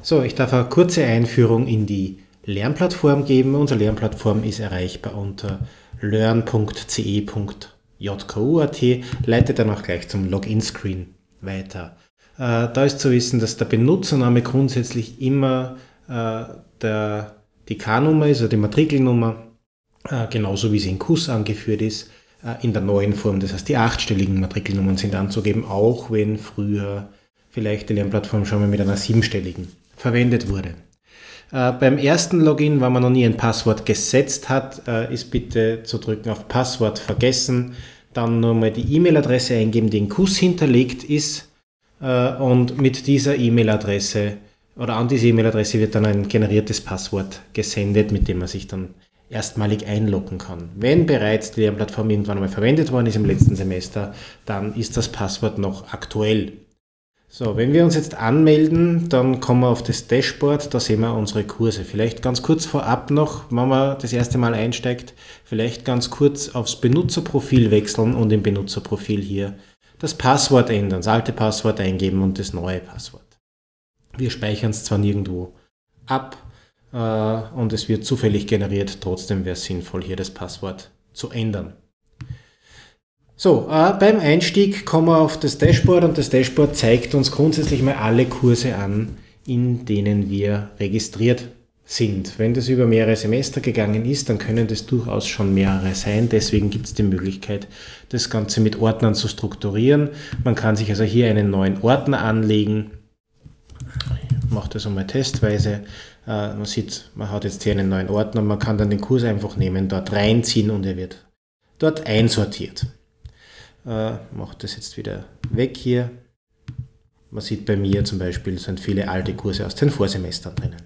So, ich darf eine kurze Einführung in die Lernplattform geben. Unsere Lernplattform ist erreichbar unter learn.ce.jku.at, leitet dann auch gleich zum Login-Screen weiter. Da ist zu wissen, dass der Benutzername grundsätzlich immer die K-Nummer ist, also die Matrikelnummer, genauso wie sie in KUS angeführt ist, in der neuen Form. Das heißt, die 8-stelligen Matrikelnummern sind anzugeben, auch wenn früher vielleicht die Lernplattform schon mal mit einer 7-stelligen verwendet wurde. Beim ersten Login, wenn man noch nie ein Passwort gesetzt hat, ist bitte zu drücken auf Passwort vergessen, dann nochmal die E-Mail-Adresse eingeben, die in KUS hinterlegt ist, und mit dieser E-Mail-Adresse oder an diese E-Mail-Adresse wird dann ein generiertes Passwort gesendet, mit dem man sich dann erstmalig einloggen kann. Wenn bereits die Lernplattform irgendwann einmal verwendet worden ist im letzten Semester, dann ist das Passwort noch aktuell. So, wenn wir uns jetzt anmelden, dann kommen wir auf das Dashboard, da sehen wir unsere Kurse. Vielleicht ganz kurz vorab noch, wenn man das erste Mal einsteigt, vielleicht ganz kurz aufs Benutzerprofil wechseln und im Benutzerprofil hier das Passwort ändern, das alte Passwort eingeben und das neue Passwort. Wir speichern es zwar nirgendwo ab und es wird zufällig generiert, trotzdem wäre es sinnvoll, hier das Passwort zu ändern. So, beim Einstieg kommen wir auf das Dashboard und das Dashboard zeigt uns grundsätzlich mal alle Kurse an, in denen wir registriert sind. Wenn das über mehrere Semester gegangen ist, dann können das durchaus schon mehrere sein. Deswegen gibt es die Möglichkeit, das Ganze mit Ordnern zu strukturieren. Man kann sich also hier einen neuen Ordner anlegen. Ich mache das einmal testweise. Man sieht, man hat jetzt hier einen neuen Ordner. Man kann dann den Kurs einfach nehmen, dort reinziehen und er wird dort einsortiert. Mache das jetzt wieder weg hier. Man sieht bei mir zum Beispiel, sind viele alte Kurse aus den Vorsemestern drinnen.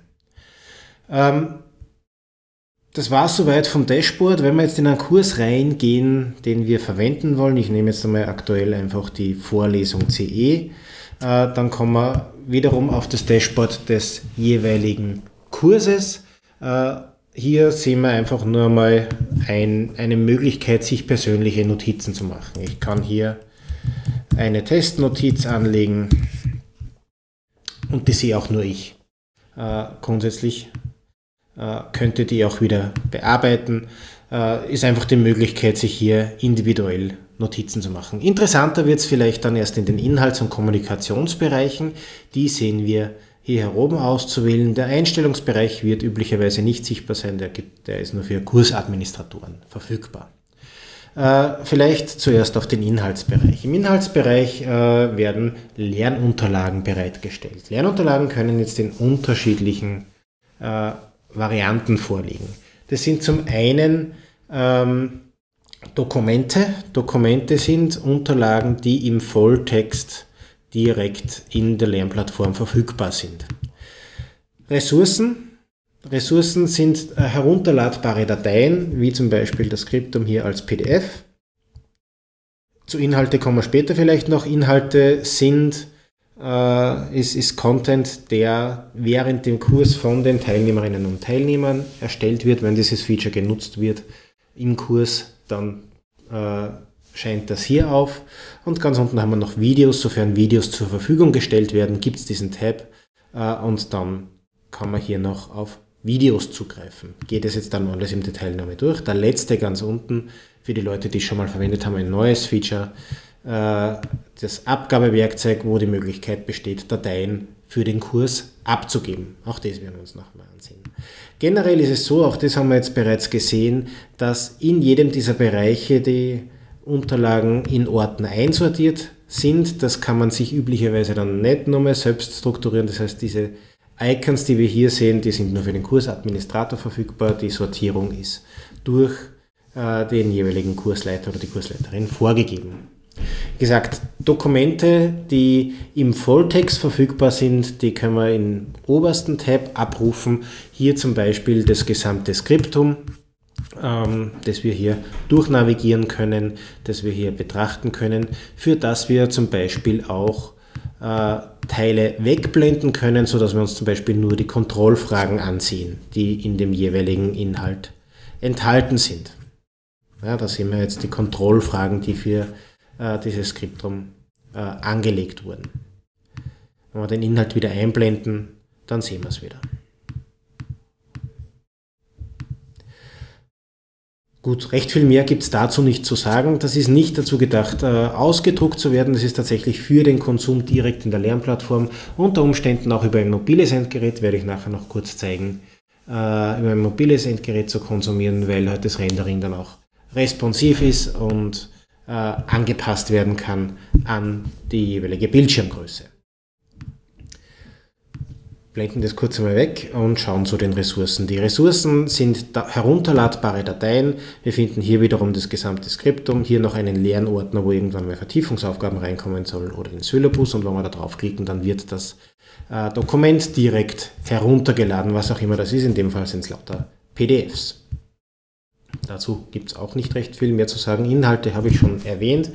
Das war es soweit vom Dashboard. Wenn wir jetzt in einen Kurs reingehen, den wir verwenden wollen, ich nehme jetzt einmal aktuell einfach die Vorlesung CE, dann kommen wir wiederum auf das Dashboard des jeweiligen Kurses. Hier sehen wir einfach nur mal eine Möglichkeit, sich persönliche Notizen zu machen. Ich kann hier eine Testnotiz anlegen und die sehe auch nur ich. Grundsätzlich könnte die auch wieder bearbeiten. Ist einfach die Möglichkeit, sich hier individuell Notizen zu machen. Interessanter wird es vielleicht dann erst in den Inhalts- und Kommunikationsbereichen. Die sehen wir hier oben auszuwählen. Der Einstellungsbereich wird üblicherweise nicht sichtbar sein, der ist nur für Kursadministratoren verfügbar. Vielleicht zuerst auf den Inhaltsbereich. Im Inhaltsbereich werden Lernunterlagen bereitgestellt. Lernunterlagen können jetzt in unterschiedlichen Varianten vorliegen. Das sind zum einen Dokumente. Dokumente sind Unterlagen, die im Volltext direkt in der Lernplattform verfügbar sind. Ressourcen sind herunterladbare Dateien, wie zum Beispiel das Skriptum hier als PDF. Zu Inhalte kommen wir später vielleicht noch. Inhalte ist Content, der während dem Kurs von den Teilnehmerinnen und Teilnehmern erstellt wird. Wenn dieses Feature genutzt wird im Kurs, dann scheint das hier auf. Und ganz unten haben wir noch Videos. Sofern Videos zur Verfügung gestellt werden, gibt es diesen Tab und dann kann man hier noch auf Videos zugreifen. Geht es jetzt dann alles im Detail nochmal durch. Der letzte ganz unten, für die Leute, die es schon mal verwendet haben, ein neues Feature, das Abgabewerkzeug, wo die Möglichkeit besteht, Dateien für den Kurs abzugeben. Auch das werden wir uns nochmal ansehen. Generell ist es so, auch das haben wir jetzt bereits gesehen, dass in jedem dieser Bereiche die Unterlagen in Ordner einsortiert sind. Das kann man sich üblicherweise dann nicht nochmal selbst strukturieren. Das heißt, diese Icons, die wir hier sehen, die sind nur für den Kursadministrator verfügbar. Die Sortierung ist durch den jeweiligen Kursleiter oder die Kursleiterin vorgegeben. Wie gesagt, Dokumente, die im Volltext verfügbar sind, die können wir im obersten Tab abrufen. Hier zum Beispiel das gesamte Skriptum, das wir hier durchnavigieren können, das wir hier betrachten können, für das wir zum Beispiel auch Teile wegblenden können, sodass wir uns zum Beispiel nur die Kontrollfragen ansehen, die in dem jeweiligen Inhalt enthalten sind. Ja, da sehen wir jetzt die Kontrollfragen, die für dieses Skriptum angelegt wurden. Wenn wir den Inhalt wieder einblenden, dann sehen wir es wieder. Gut, recht viel mehr gibt es dazu nicht zu sagen. Das ist nicht dazu gedacht, ausgedruckt zu werden. Das ist tatsächlich für den Konsum direkt in der Lernplattform, unter Umständen auch über ein mobiles Endgerät, werde ich nachher noch kurz zeigen, über ein mobiles Endgerät zu konsumieren, weil halt das Rendering dann auch responsiv ist und angepasst werden kann an die jeweilige Bildschirmgröße. Blenden das kurz einmal weg und schauen zu den Ressourcen. Die Ressourcen sind herunterladbare Dateien. Wir finden hier wiederum das gesamte Skriptum, hier noch einen leeren Ordner, wo irgendwann mal Vertiefungsaufgaben reinkommen sollen oder den Syllabus, und wenn wir da draufklicken, dann wird das Dokument direkt heruntergeladen, was auch immer das ist. In dem Fall sind es lauter PDFs. Dazu gibt es auch nicht recht viel mehr zu sagen. Inhalte habe ich schon erwähnt.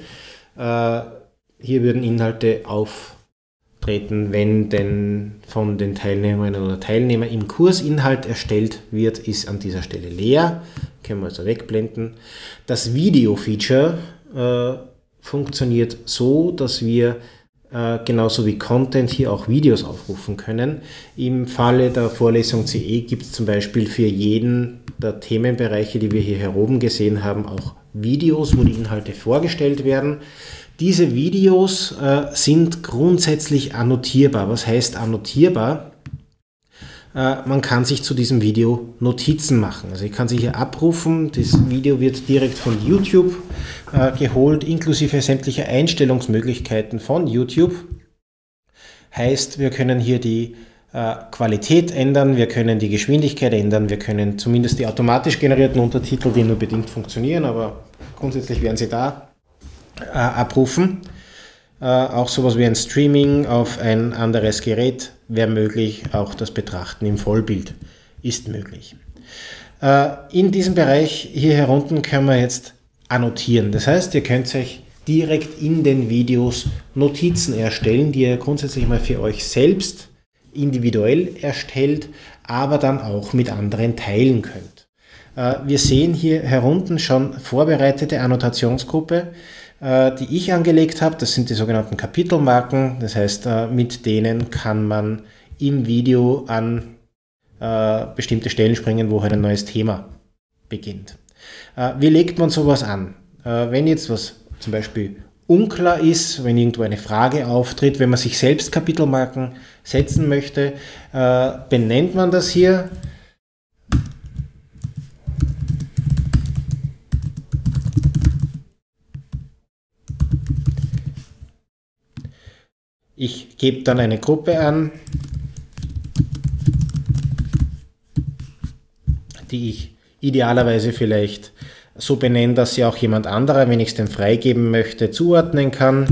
Hier würden Inhalte auftreten, wenn denn von den Teilnehmerinnen oder Teilnehmern im Kurs Inhalt erstellt wird, ist an dieser Stelle leer. Können wir also wegblenden. Das Video-Feature funktioniert so, dass wir genauso wie Content hier auch Videos aufrufen können. Im Falle der Vorlesung CE gibt es zum Beispiel für jeden der Themenbereiche, die wir hier oben gesehen haben, auch Videos, wo die Inhalte vorgestellt werden. Diese Videos sind grundsätzlich annotierbar. Was heißt annotierbar? Man kann sich zu diesem Video Notizen machen. Also ich kann sie hier abrufen. Das Video wird direkt von YouTube geholt, inklusive sämtlicher Einstellungsmöglichkeiten von YouTube. Heißt, wir können hier die Qualität ändern, wir können die Geschwindigkeit ändern, wir können zumindest die automatisch generierten Untertitel, die nur bedingt funktionieren, aber grundsätzlich werden sie da abrufen. Auch sowas wie ein Streaming auf ein anderes Gerät wäre möglich, auch das Betrachten im Vollbild ist möglich. In diesem Bereich hier herunten können wir jetzt annotieren. Das heißt, ihr könnt euch direkt in den Videos Notizen erstellen, die ihr grundsätzlich mal für euch selbst individuell erstellt, aber dann auch mit anderen teilen könnt. Wir sehen hier herunten schon vorbereitete Annotationsgruppe, die ich angelegt habe. Das sind die sogenannten Kapitelmarken. Das heißt, mit denen kann man im Video an bestimmte Stellen springen, wo halt ein neues Thema beginnt. Wie legt man sowas an? Wenn jetzt was zum Beispiel unklar ist, wenn irgendwo eine Frage auftritt, wenn man sich selbst Kapitelmarken setzen möchte, benennt man das hier. Ich gebe dann eine Gruppe an, die ich idealerweise vielleicht so benennen, dass sie auch jemand anderer, wenn ich es denn freigeben möchte, zuordnen kann.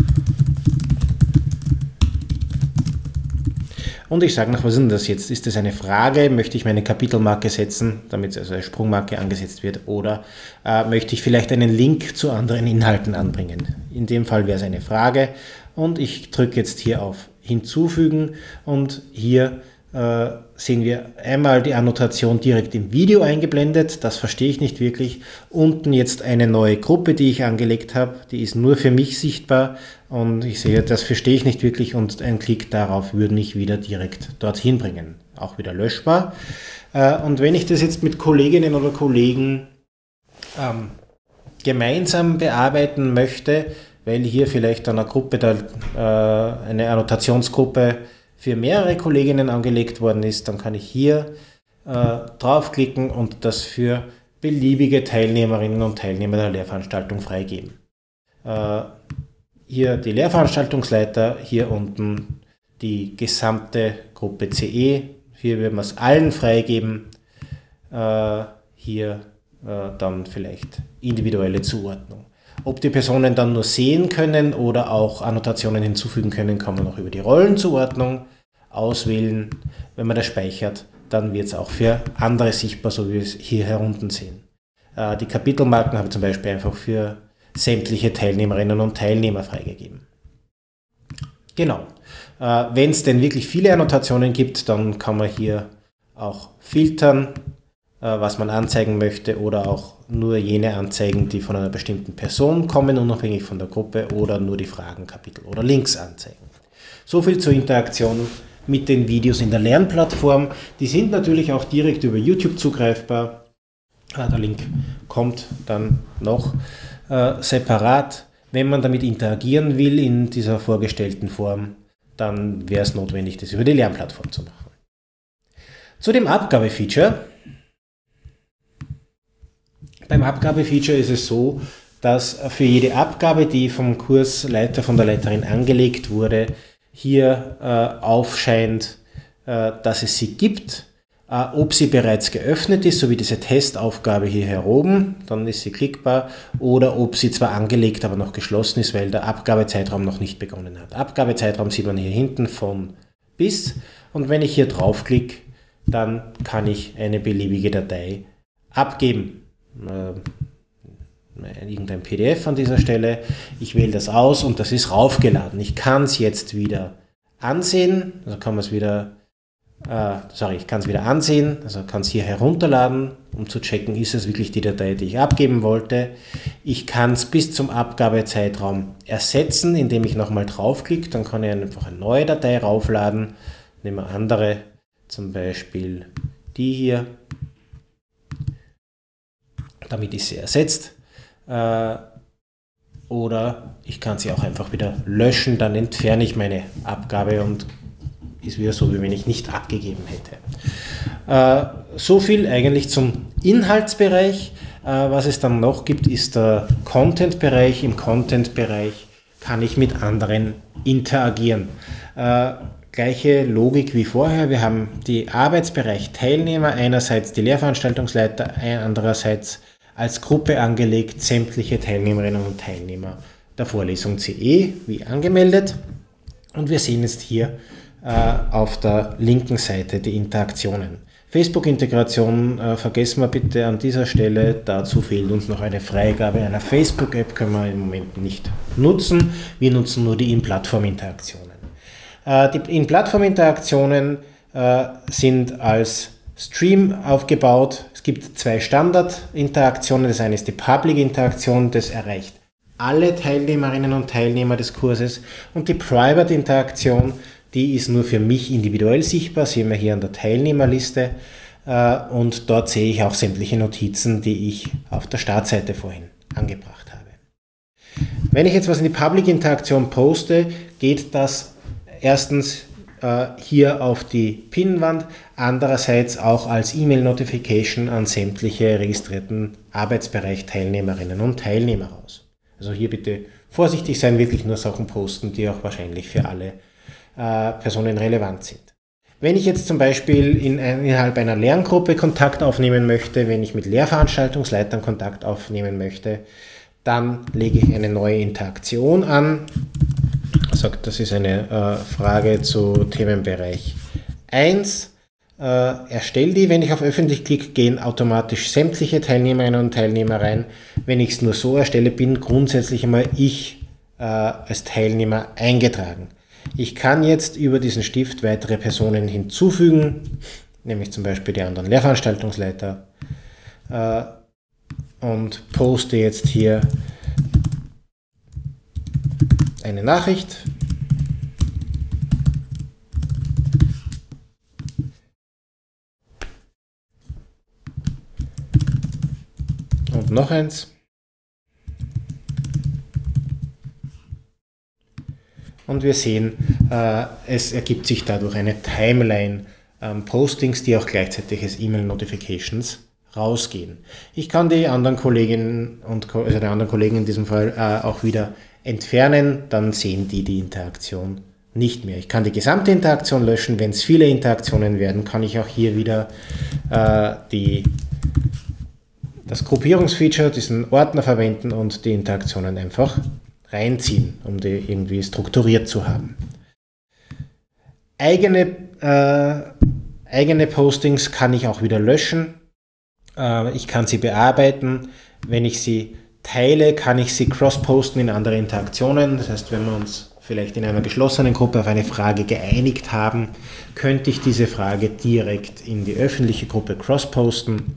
Und ich sage nach, was ist denn das jetzt? Ist das eine Frage? Möchte ich meine Kapitelmarke setzen, damit also eine Sprungmarke angesetzt wird? Oder möchte ich vielleicht einen Link zu anderen Inhalten anbringen? In dem Fall wäre es eine Frage. Und ich drücke jetzt hier auf Hinzufügen und hier sehen wir einmal die Annotation direkt im Video eingeblendet. Das verstehe ich nicht wirklich. Unten jetzt eine neue Gruppe, die ich angelegt habe. Die ist nur für mich sichtbar und ich sehe, das verstehe ich nicht wirklich, und ein Klick darauf würde mich wieder direkt dorthin bringen. Auch wieder löschbar. Und wenn ich das jetzt mit Kolleginnen oder Kollegen gemeinsam bearbeiten möchte, weil hier vielleicht eine Gruppe, eine Annotationsgruppe für mehrere Kolleginnen angelegt worden ist, dann kann ich hier draufklicken und das für beliebige Teilnehmerinnen und Teilnehmer der Lehrveranstaltung freigeben. Hier die Lehrveranstaltungsleiter, hier unten die gesamte Gruppe CE, hier würden wir es allen freigeben, hier dann vielleicht individuelle Zuordnung. Ob die Personen dann nur sehen können oder auch Annotationen hinzufügen können, kann man auch über die Rollenzuordnung auswählen. Wenn man das speichert, dann wird es auch für andere sichtbar, so wie wir es hier herunten sehen. Die Kapitelmarken habe ich zum Beispiel einfach für sämtliche Teilnehmerinnen und Teilnehmer freigegeben. Genau. Wenn es denn wirklich viele Annotationen gibt, dann kann man hier auch filtern, was man anzeigen möchte, oder auch nur jene anzeigen, die von einer bestimmten Person kommen, unabhängig von der Gruppe, oder nur die Fragen, Kapitel oder Links anzeigen. So viel zur Interaktion mit den Videos in der Lernplattform. Die sind natürlich auch direkt über YouTube zugreifbar. Der Link kommt dann noch separat. Wenn man damit interagieren will in dieser vorgestellten Form, dann wäre es notwendig, das über die Lernplattform zu machen. Zu dem Abgabefeature. Beim Abgabefeature ist es so, dass für jede Abgabe, die vom Kursleiter, von der Leiterin angelegt wurde, hier aufscheint, dass es sie gibt. Ob sie bereits geöffnet ist, so wie diese Testaufgabe hier oben, dann ist sie klickbar, oder ob sie zwar angelegt, aber noch geschlossen ist, weil der Abgabezeitraum noch nicht begonnen hat. Abgabezeitraum sieht man hier hinten von bis, und wenn ich hier draufklicke, dann kann ich eine beliebige Datei abgeben. Irgendein PDF an dieser Stelle. Ich wähle das aus und das ist raufgeladen. Ich kann es jetzt wieder ansehen, also kann man es wieder ich kann es wieder ansehen, also kann es hier herunterladen, um zu checken, ist es wirklich die Datei, die ich abgeben wollte. Ich kann es bis zum Abgabezeitraum ersetzen, indem ich nochmal draufklicke, dann kann ich einfach eine neue Datei raufladen. Nehmen wir andere, zum Beispiel die hier. Damit ist sie ersetzt. Oder ich kann sie auch einfach wieder löschen, dann entferne ich meine Abgabe und ist wieder so, wie wenn ich nicht abgegeben hätte. So viel eigentlich zum Inhaltsbereich. Was es dann noch gibt, ist der Content-Bereich. Im Content-Bereich kann ich mit anderen interagieren. Gleiche Logik wie vorher. Wir haben die Arbeitsbereich Teilnehmer, einerseits die Lehrveranstaltungsleiter, andererseits als Gruppe angelegt sämtliche Teilnehmerinnen und Teilnehmer der Vorlesung CE, wie angemeldet. Und wir sehen jetzt hier auf der linken Seite die Interaktionen. Facebook-Integration vergessen wir bitte an dieser Stelle. Dazu fehlt uns noch eine Freigabe einer Facebook-App, können wir im Moment nicht nutzen. Wir nutzen nur die In-Plattform-Interaktionen. Die In-Plattform-Interaktionen sind als Stream aufgebaut. Es gibt zwei Standard-Interaktionen. Das eine ist die Public-Interaktion, das erreicht alle Teilnehmerinnen und Teilnehmer des Kurses, und die Private-Interaktion, die ist nur für mich individuell sichtbar, sehen wir hier an der Teilnehmerliste, und dort sehe ich auch sämtliche Notizen, die ich auf der Startseite vorhin angebracht habe. Wenn ich jetzt was in die Public-Interaktion poste, geht das erstens hier auf die Pinnwand, andererseits auch als E-Mail-Notification an sämtliche registrierten Arbeitsbereich-Teilnehmerinnen und Teilnehmer raus. Also hier bitte vorsichtig sein, wirklich nur Sachen posten, die auch wahrscheinlich für alle Personen relevant sind. Wenn ich jetzt zum Beispiel innerhalb einer Lerngruppe Kontakt aufnehmen möchte, wenn ich mit Lehrveranstaltungsleitern Kontakt aufnehmen möchte, dann lege ich eine neue Interaktion an. Sagt, das ist eine Frage zu Themenbereich 1. Erstelle die. Wenn ich auf öffentlich klicke, gehen automatisch sämtliche Teilnehmerinnen und Teilnehmer rein. Wenn ich es nur so erstelle, bin grundsätzlich einmal ich als Teilnehmer eingetragen. Ich kann jetzt über diesen Stift weitere Personen hinzufügen, nämlich zum Beispiel die anderen Lehrveranstaltungsleiter, und poste jetzt hier eine Nachricht. Und noch eins. Und wir sehen, es ergibt sich dadurch eine Timeline Postings, die auch gleichzeitig als E-Mail-Notifications rausgehen. Ich kann die anderen Kolleginnen und also die anderen Kollegen in diesem Fall auch wieder entfernen, dann sehen die Interaktion nicht mehr. Ich kann die gesamte Interaktion löschen. Wenn es viele Interaktionen werden, kann ich auch hier wieder das Gruppierungsfeature, diesen Ordner verwenden und die Interaktionen einfach reinziehen, um die irgendwie strukturiert zu haben. Eigene Postings kann ich auch wieder löschen. Ich kann sie bearbeiten. Wenn ich sie teile, kann ich sie cross-posten in andere Interaktionen. Das heißt, wenn wir uns vielleicht in einer geschlossenen Gruppe auf eine Frage geeinigt haben, könnte ich diese Frage direkt in die öffentliche Gruppe cross-posten.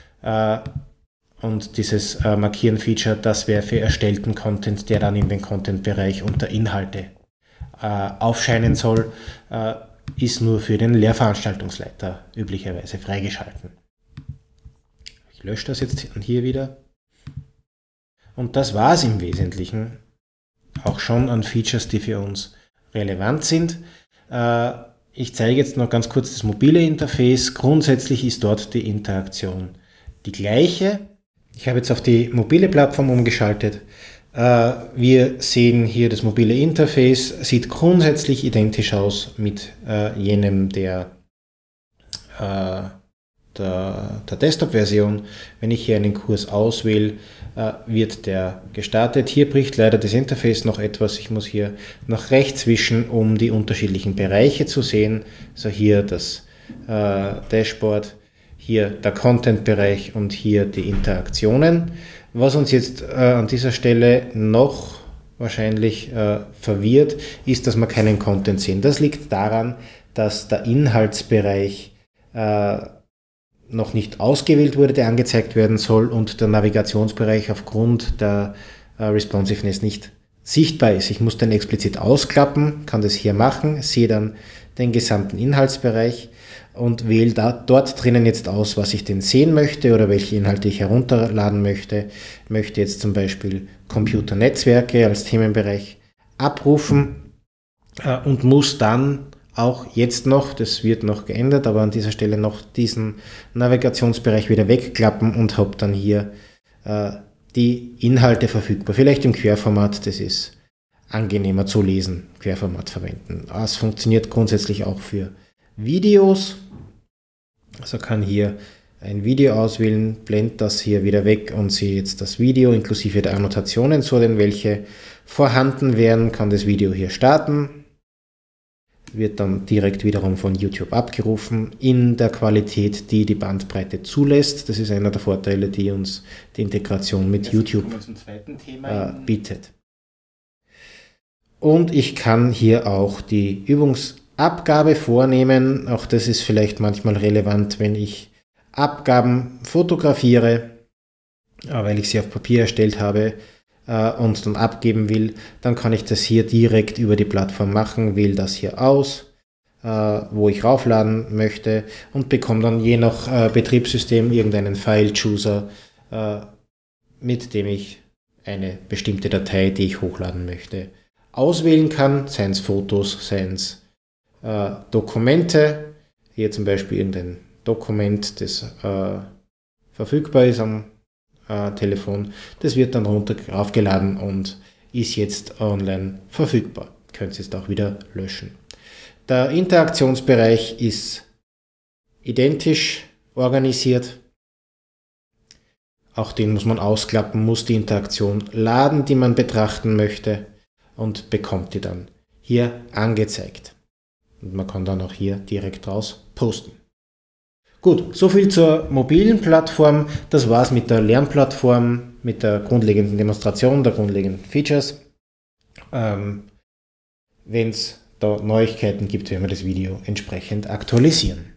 Und dieses Markieren-Feature, das wäre für erstellten Content, der dann in den Content-Bereich unter Inhalte aufscheinen soll. ist nur für den Lehrveranstaltungsleiter üblicherweise freigeschalten. Ich lösche das jetzt hier wieder. Und das war es im Wesentlichen auch schon an Features, die für uns relevant sind. Ich zeige jetzt noch ganz kurz das mobile Interface. Grundsätzlich ist dort die Interaktion die gleiche. Ich habe jetzt auf die mobile Plattform umgeschaltet. Wir sehen hier das mobile Interface, sieht grundsätzlich identisch aus mit jenem der Desktop-Version. Wenn ich hier einen Kurs auswähle, wird der gestartet. Hier bricht leider das Interface noch etwas. Ich muss hier nach rechts wischen, um die unterschiedlichen Bereiche zu sehen. Also hier das Dashboard, hier der Content-Bereich und hier die Interaktionen. Was uns jetzt an dieser Stelle noch wahrscheinlich verwirrt, ist, dass wir keinen Content sehen. Das liegt daran, dass der Inhaltsbereich noch nicht ausgewählt wurde, der angezeigt werden soll, und der Navigationsbereich aufgrund der Responsiveness nicht sichtbar ist. Ich muss den explizit ausklappen, kann das hier machen, sehe dann den gesamten Inhaltsbereich und wähle dort drinnen jetzt aus, was ich denn sehen möchte oder welche Inhalte ich herunterladen möchte. Ich möchte jetzt zum Beispiel Computernetzwerke als Themenbereich abrufen und muss dann auch jetzt noch, das wird noch geändert, aber an dieser Stelle noch diesen Navigationsbereich wieder wegklappen und habe dann hier die Inhalte verfügbar. Vielleicht im Querformat, das ist angenehmer zu lesen, Querformat verwenden. Das funktioniert grundsätzlich auch für Videos. Also kann hier ein Video auswählen, blende das hier wieder weg und sehe jetzt das Video inklusive der Annotationen, so denn welche vorhanden wären, kann das Video hier starten. Wird dann direkt wiederum von YouTube abgerufen in der Qualität, die die Bandbreite zulässt. Das ist einer der Vorteile, die uns die Integration mit YouTube bietet. Und ich kann hier auch die Übungsabgabe vornehmen. Auch das ist vielleicht manchmal relevant, wenn ich Abgaben fotografiere, weil ich sie auf Papier erstellt habe und dann abgeben will, dann kann ich das hier direkt über die Plattform machen, wähle das hier aus, wo ich raufladen möchte und bekomme dann je nach Betriebssystem irgendeinen File-Chooser, mit dem ich eine bestimmte Datei, die ich hochladen möchte, auswählen kann, seien es Fotos, seien es Dokumente, hier zum Beispiel irgendein Dokument, das verfügbar ist am Telefon, das wird dann aufgeladen und ist jetzt online verfügbar. Ihr könnt es jetzt auch wieder löschen. Der Interaktionsbereich ist identisch organisiert. Auch den muss man ausklappen, muss die Interaktion laden, die man betrachten möchte, und bekommt die dann hier angezeigt. Und man kann dann auch hier direkt draus posten. Gut, soviel zur mobilen Plattform. Das war's mit der Lernplattform, mit der grundlegenden Demonstration, der grundlegenden Features. Wenn es da Neuigkeiten gibt, werden wir das Video entsprechend aktualisieren.